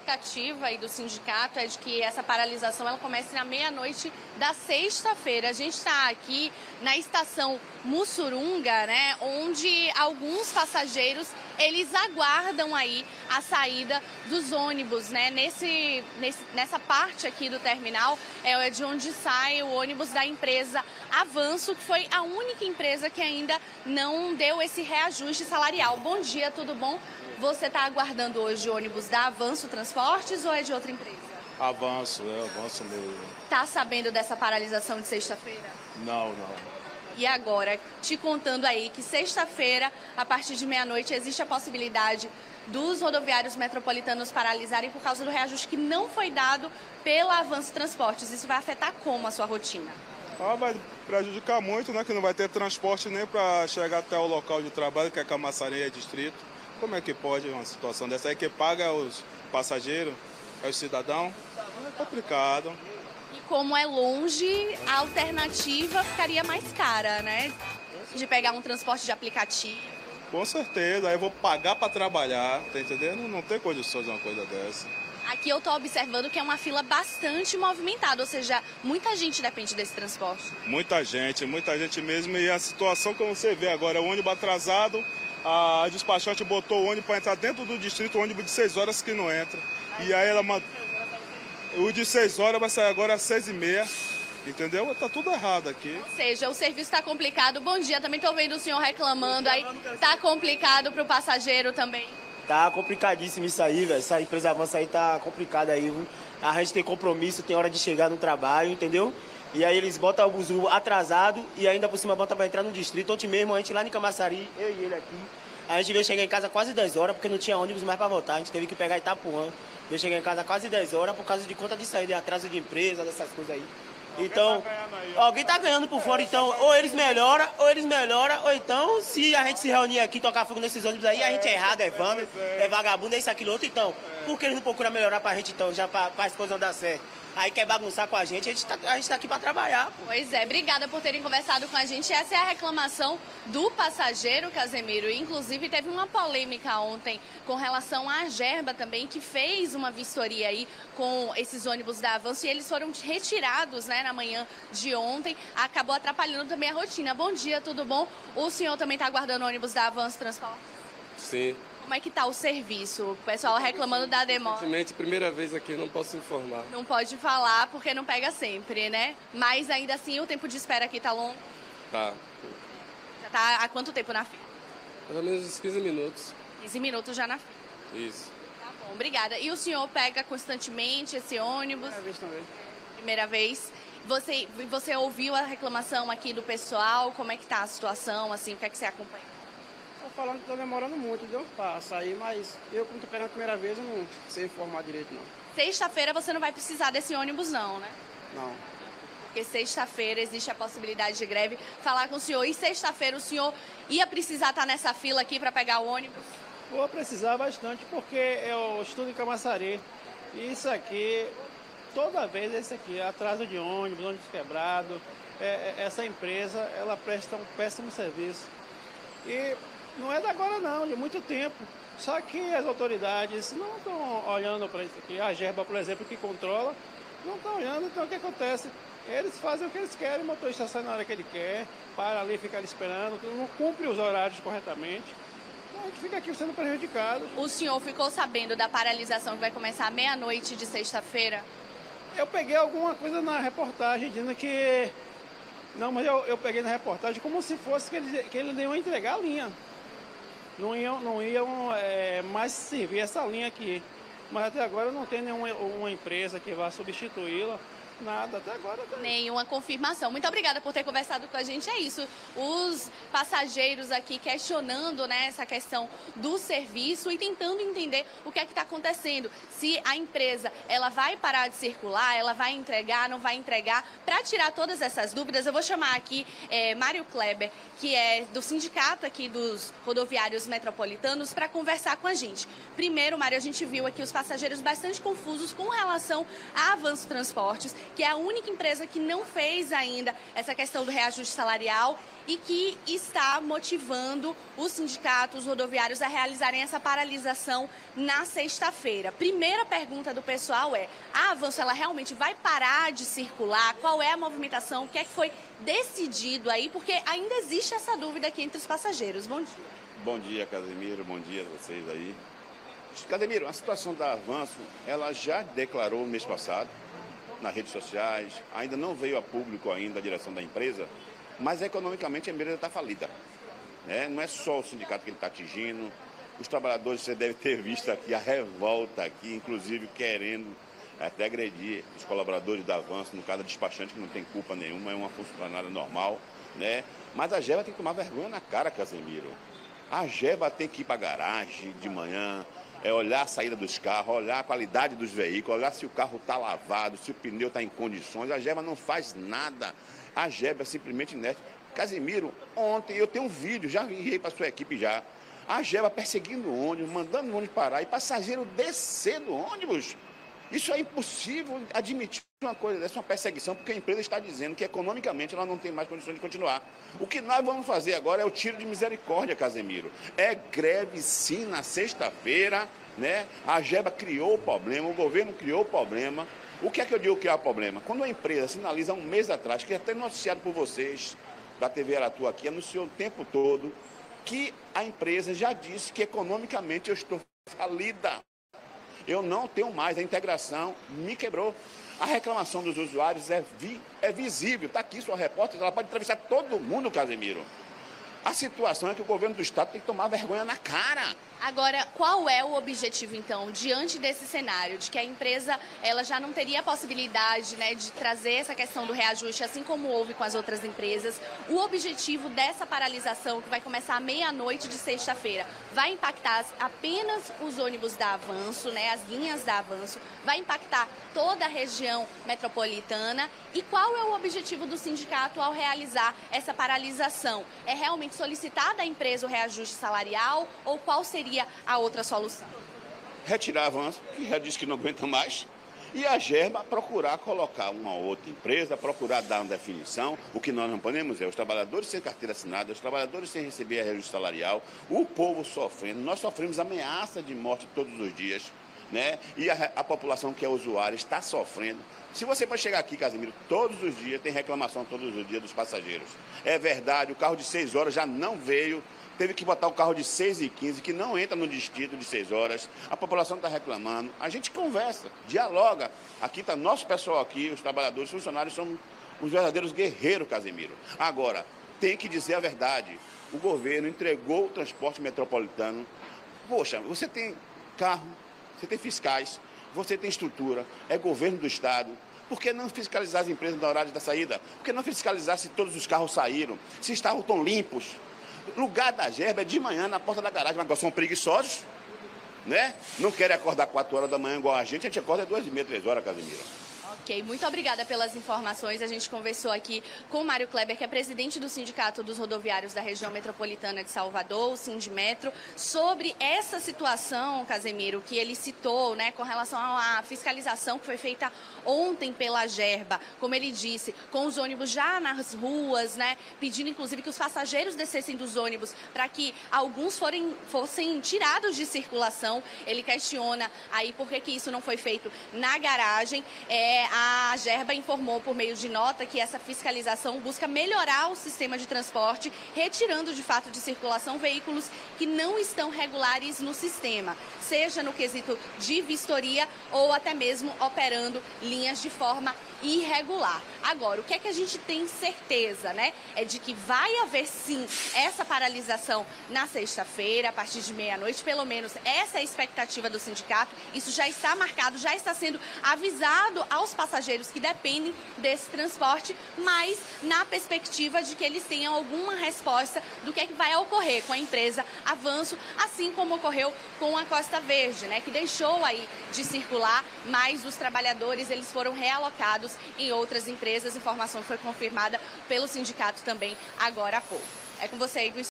expectativa aí do sindicato é de que essa paralisação ela comece na meia-noite da sexta-feira. A gente está aqui na estação Mussurunga, né, onde alguns passageiros eles aguardam aí a saída dos ônibus, né? Nessa parte aqui do terminal é de onde sai o ônibus da empresa Avanço, que foi a única empresa que ainda não deu esse reajuste salarial. Bom dia, tudo bom? Você está aguardando hoje o ônibus da Avanço Transportes ou é de outra empresa? Avanço, Avanço mesmo. Tá sabendo dessa paralisação de sexta-feira? Não. E agora, te contando aí que sexta-feira, a partir de meia-noite, existe a possibilidade dos rodoviários metropolitanos paralisarem por causa do reajuste que não foi dado pela Avanço Transportes. Isso vai afetar como a sua rotina? Vai prejudicar muito, né? Que não vai ter transporte nem para chegar até o local de trabalho, que é Camaçaria Distrito. Como é que pode uma situação dessa aí que paga é os passageiros, é o cidadão? É complicado. E como é longe, a alternativa ficaria mais cara, né? De pegar um transporte de aplicativo. Com certeza, aí eu vou pagar para trabalhar, tá entendendo? Não tem condições de uma coisa dessa. Aqui eu estou observando que é uma fila bastante movimentada, ou seja, muita gente depende desse transporte. Muita gente mesmo. E a situação que você vê agora, o ônibus atrasado, a despachante botou o ônibus para entrar dentro do distrito, o ônibus de 6 horas que não entra. E aí ela o de 6 horas vai sair agora às 6h30, entendeu? Tá tudo errado aqui. Ou seja, o serviço está complicado. Bom dia, também estou vendo o senhor reclamando aí. Tá complicado para o passageiro também? Tá complicadíssimo isso aí, velho. Essa empresa Avança aí tá complicada aí, viu? A gente tem compromisso, tem hora de chegar no trabalho, entendeu? E aí eles botam o buzu atrasado e ainda por cima botam pra entrar no distrito. Ontem mesmo, a gente lá em Camaçari, eu e ele aqui, a gente veio chegar em casa quase 10 horas porque não tinha ônibus mais pra voltar. A gente teve que pegar Itapuã. Veio chegar em casa quase 10 horas por causa de conta de saída, de atraso de empresa, dessas coisas aí. Então, alguém tá ganhando por fora, então, ou eles melhoram, ou então, se a gente se reunir aqui, tocar fogo nesses ônibus aí, a gente é errado, é vândalo, é vagabundo, é isso, aquilo, outro, então, por que eles não procuram melhorar pra gente, então, já pra as coisas não dar certo? Aí quer bagunçar com a gente tá aqui pra trabalhar, pô. Pois é, obrigada por terem conversado com a gente. Essa é a reclamação do passageiro, Casemiro. Inclusive, teve uma polêmica ontem com relação à Gerba também, que fez uma vistoria aí com esses ônibus da Avanço e eles foram retirados, né, na manhã de ontem. Acabou atrapalhando também a rotina. Bom dia, tudo bom? O senhor também está aguardando ônibus da Avanço Transporte? Sim. Como é que está o serviço? O pessoal reclamando da demora. Simplesmente, primeira vez aqui, não posso informar. Não pode falar porque não pega sempre, né? Mas ainda assim o tempo de espera aqui tá longo? Tá. Já tá há quanto tempo na fila? Mais ou menos uns 15 minutos. 15 minutos já na fila. Isso. Tá bom, obrigada. E o senhor pega constantemente esse ônibus? Primeira vez também. Primeira vez. Você ouviu a reclamação aqui do pessoal? Como é que tá a situação? Assim, o que é que você acompanha? Tô falando que tá demorando muito, entendeu? Pra sair, mas eu, como tô pegando a primeira vez, eu não sei informar direito, não. Sexta-feira você não vai precisar desse ônibus, não, né? Não. Porque sexta-feira existe a possibilidade de greve. Falar com o senhor, e sexta-feira o senhor ia precisar estar nessa fila aqui para pegar o ônibus? Vou precisar bastante, porque eu estudo em Camaçari. E isso aqui, toda vez esse aqui, atraso de ônibus quebrado. Essa empresa, ela presta um péssimo serviço. E não é de agora não, de muito tempo. Só que as autoridades não estão olhando para isso aqui. A Gerba, por exemplo, que controla, não está olhando. Então o que acontece? Eles fazem o que eles querem, o motorista sai na hora que ele quer, para ali ficar esperando, não cumpre os horários corretamente. Então a gente fica aqui sendo prejudicado. O senhor ficou sabendo da paralisação que vai começar à meia-noite de sexta-feira? Eu peguei alguma coisa na reportagem dizendo que... Não, mas eu peguei na reportagem como se fosse que eles iam entregar a linha. Não iam mais servir essa linha aqui. Mas até agora não tem nenhuma empresa que vá substituí-la. Nada, até agora. Nenhuma confirmação. Muito obrigada por ter conversado com a gente. É isso. Os passageiros aqui questionando, né, essa questão do serviço e tentando entender o que é que está acontecendo. Se a empresa ela vai parar de circular, ela vai entregar, não vai entregar. Para tirar todas essas dúvidas, eu vou chamar aqui Mário Kleber, que é do sindicato aqui dos rodoviários metropolitanos, para conversar com a gente. Primeiro, Mário, a gente viu aqui os passageiros bastante confusos com relação a Avanço Transportes, que é a única empresa que não fez ainda essa questão do reajuste salarial e que está motivando os sindicatos rodoviários a realizarem essa paralisação na sexta-feira. Primeira pergunta do pessoal é: a Avanço ela realmente vai parar de circular? Qual é a movimentação? O que é que foi decidido aí? Porque ainda existe essa dúvida aqui entre os passageiros. Bom dia. Bom dia, Casemiro. Bom dia a vocês aí. Casemiro, a situação da Avanço, ela já declarou no mês passado, nas redes sociais, ainda não veio a público ainda a direção da empresa, mas economicamente a empresa está falida. Né? Não é só o sindicato que ele está atingindo, os trabalhadores, você deve ter visto aqui a revolta aqui, inclusive querendo até agredir os colaboradores da Avanço, no caso a despachante, que não tem culpa nenhuma, é uma funcionária normal, né? Mas a Geva tem que tomar vergonha na cara, Casemiro. A Geva tem que ir para a garagem de manhã, olhar a saída dos carros, olhar a qualidade dos veículos, olhar se o carro está lavado, se o pneu está em condições. A Geva não faz nada. A Geva é simplesmente inerte. Casemiro, ontem eu tenho um vídeo, já enviei para a sua equipe já. A Geva perseguindo o ônibus, mandando o ônibus parar e passageiro descer do ônibus. Isso é impossível admitir uma coisa dessa, uma perseguição, porque a empresa está dizendo que economicamente ela não tem mais condições de continuar. O que nós vamos fazer agora é o tiro de misericórdia, Casemiro. É greve sim na sexta-feira, né? A Geva criou o problema, o governo criou o problema. O que é que eu digo que é o problema? Quando a empresa sinaliza um mês atrás, que até noticiado por vocês, da TV Aratu aqui, anunciou o tempo todo, que a empresa já disse que economicamente eu estou falida. Eu não tenho mais, a integração me quebrou. A reclamação dos usuários é visível. Está aqui sua repórter, ela pode entrevistar todo mundo, Casemiro. A situação é que o governo do Estado tem que tomar vergonha na cara. Agora, qual é o objetivo, então, diante desse cenário, de que a empresa ela já não teria a possibilidade, né, de trazer essa questão do reajuste, assim como houve com as outras empresas? O objetivo dessa paralisação, que vai começar à meia-noite de sexta-feira, vai impactar apenas os ônibus da Avanço, né, as linhas da Avanço, vai impactar toda a região metropolitana? E qual é o objetivo do sindicato ao realizar essa paralisação? É realmente solicitar da empresa o reajuste salarial ou qual seria a outra solução? Retirar a Avanço, que já disse que não aguenta mais, e a Geva procurar colocar uma outra empresa, procurar dar uma definição. O que nós não podemos é os trabalhadores sem carteira assinada, os trabalhadores sem receber reajuste salarial, o povo sofrendo. Nós sofremos ameaça de morte todos os dias, né? E a população que é usuária está sofrendo. Se você pode chegar aqui, Casemiro, todos os dias tem reclamação todos os dias dos passageiros. É verdade, o carro de 6 horas já não veio, teve que botar o carro de 6h15, que não entra no distrito de 6 horas. A população está reclamando. A gente conversa, dialoga. Aqui está nosso pessoal aqui, os trabalhadores, os funcionários, são os verdadeiros guerreiros, Casemiro. Agora, tem que dizer a verdade. O governo entregou o transporte metropolitano. Poxa, você tem carro, você tem fiscais, você tem estrutura, é governo do Estado. Por que não fiscalizar as empresas no horário da saída? Por que não fiscalizar se todos os carros saíram, se estavam tão limpos? O lugar da Geva é de manhã na porta da garagem, mas são preguiçosos, né? Não querem acordar 4 horas da manhã igual a gente acorda às 2h30, 3 horas, Casemiro. Ok, muito obrigada pelas informações. A gente conversou aqui com o Mário Kleber, que é presidente do Sindicato dos Rodoviários da Região Metropolitana de Salvador, o Sindimetro, sobre essa situação, Casemiro, que ele citou, né, com relação à fiscalização que foi feita ontem pela Gerba, como ele disse, com os ônibus já nas ruas, né, pedindo inclusive que os passageiros descessem dos ônibus para que alguns fossem tirados de circulação. Ele questiona aí por que isso não foi feito na garagem. A Gerba informou por meio de nota que essa fiscalização busca melhorar o sistema de transporte, retirando de fato de circulação veículos que não estão regulares no sistema, seja no quesito de vistoria ou até mesmo operando linhas de forma irregular. Agora, o que é que a gente tem certeza, né? É de que vai haver sim essa paralisação na sexta-feira, a partir de meia-noite, pelo menos essa é a expectativa do sindicato. Isso já está marcado, já está sendo avisado aos passageiros que dependem desse transporte, mas na perspectiva de que eles tenham alguma resposta do que é que vai ocorrer com a empresa Avanço, assim como ocorreu com a Costa Verde, né? Que deixou aí de circular, mas os trabalhadores eles foram realocados em outras empresas. A informação foi confirmada pelo sindicato também agora há pouco. É com você aí,